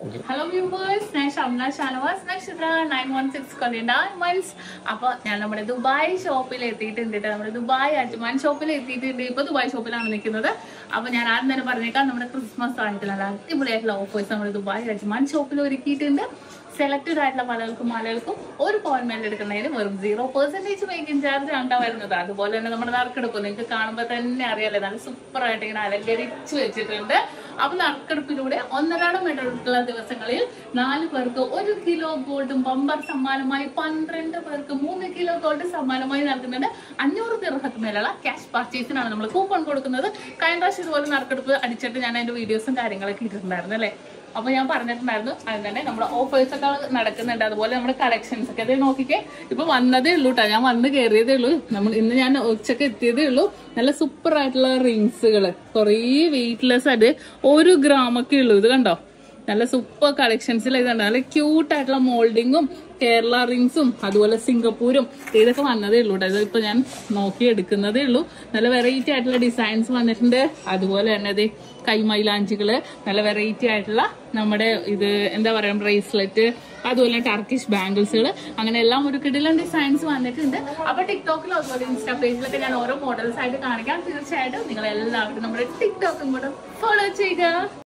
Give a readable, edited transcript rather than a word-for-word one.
Hello viewers, ഞാൻ ഷംന ഷാനവാസ് നക്ഷത്ര 916 കൊല്ലിന്റെ miles. അപ്പൊ ഞാൻ നമ്മുടെ ദുബായ് ഷോപ്പിൽ എത്തിയിട്ടുണ്ട്. നമ്മുടെ ദുബായ് അജ്മാൻ ഷോപ്പിൽ എത്തിയിട്ടുണ്ട്. ഇപ്പൊ ദുബായ് ഷോപ്പിലാണ് നിൽക്കുന്നത്. അപ്പൊ ഞാൻ ആദ്യം തന്നെ പറഞ്ഞേക്കാം, നമ്മുടെ ക്രിസ്മസ് ആയിട്ടുള്ള അടിപൊളിയായിട്ടുള്ള ഓഫേഴ്സ് നമ്മുടെ ദുബായ് അജ്മാൻ ഷോപ്പിൽ ഒരുക്കിയിട്ടുണ്ട്. സെലക്ടഡ് ആയിട്ടുള്ള ആളുകൾക്കും ഒരു പോയിന്റ് എടുക്കുന്നതിന് വെറും 0% മേക്കിംഗ് ചാർജ് ആണ് വരുന്നത്. അതുപോലെ തന്നെ നമ്മുടെ നറുക്കെടുപ്പ് നിങ്ങൾക്ക് കാണുമ്പോൾ തന്നെ അറിയാലേ, നല്ല സൂപ്പർ ആയിട്ട് ഇങ്ങനെ അലങ്കരിച്ച് വെച്ചിട്ടുണ്ട്. അപ്പൊ നറുക്കെടുപ്പിലൂടെ 1.5 മെഡലുള്ള ദിവസങ്ങളിൽ 4 പേർക്ക് 1 കിലോ ഗോൾഡും ബമ്പർ സമ്മാനമായി 12 പേർക്ക് 3 കിലോ ഗോൾഡ് സമ്മാനമായി നൽകുന്നുണ്ട്. 500 ദിർഹത്തിന് മേലുള്ള ക്യാഷ് പർച്ചേസിനാണ് നമ്മൾ കൂപ്പൺ കൊടുക്കുന്നത്. കഴിഞ്ഞ പ്രാവശ്യം ഇതുപോലെ നറുക്കെടുപ്പ് അടിച്ചിട്ട് ഞാൻ അതിന്റെ വീഡിയോസും കാര്യങ്ങളൊക്കെ ഇട്ടിട്ടുണ്ടായിരുന്നു അല്ലേ. അപ്പൊ ഞാൻ പറഞ്ഞിട്ടുണ്ടായിരുന്നു അത് തന്നെ നമ്മുടെ ഓഫേഴ്സ് ഒക്കെ നടക്കുന്നുണ്ട്. അതുപോലെ നമ്മുടെ കളക്ഷൻസ് ഒക്കെ അത് നോക്കിക്കേ. ഇപ്പൊ വന്നതേ ഉള്ളൂ കേട്ടോ, ഞാൻ വന്ന് കയറിയതേ ഉള്ളൂ. ഇന്ന് ഞാൻ ഉച്ചക്ക് എത്തിയതേ ഉള്ളൂ. നല്ല സൂപ്പർ ആയിട്ടുള്ള റിങ്സുകള്, കുറേ വെയിറ്റ്ലെസ് ആയിട്ട് 1 ഗ്രാമൊക്കെ ഉള്ളൂ. ഇത് കണ്ടോ, നല്ല സൂപ്പർ കളക്ഷൻസിൽ ഇതുണ്ട്. നല്ല ക്യൂട്ട് ആയിട്ടുള്ള മോൾഡിങ്ങും കേരള റിങ്സും അതുപോലെ സിംഗപ്പൂരും ഇതൊക്കെ വന്നതേ ഉള്ളൂ കേട്ടോ. ഇതിപ്പോ ഞാൻ നോക്കി എടുക്കുന്നതേ ഉള്ളൂ. നല്ല വെറൈറ്റി ആയിട്ടുള്ള ഡിസൈൻസ് വന്നിട്ടുണ്ട്. അതുപോലെ തന്നെ ഇത് കൈമൈലാഞ്ചികള്, നല്ല വെറൈറ്റി ആയിട്ടുള്ള നമ്മുടെ ഇത് എന്താ പറയാ ബ്രേസ്ലെറ്റ്, അതുപോലെ ടർക്കിഷ് ബാംഗിൾസുകൾ, അങ്ങനെ എല്ലാം ഒരു കിടിലൻ ഡിസൈൻസ് വന്നിട്ടുണ്ട്. അപ്പൊ ടിക്ടോക്കിലും അതുപോലെ ഇൻസ്റ്റാ പേജിലൊക്കെ ഞാൻ ഓരോ മോഡൽസ് ആയിട്ട് കാണിക്കാം. തീർച്ചയായിട്ടും നിങ്ങൾ എല്ലാവരും നമ്മുടെ ടിക്ടോക്കും കൂടെ ഫോളോ ചെയ്യുക.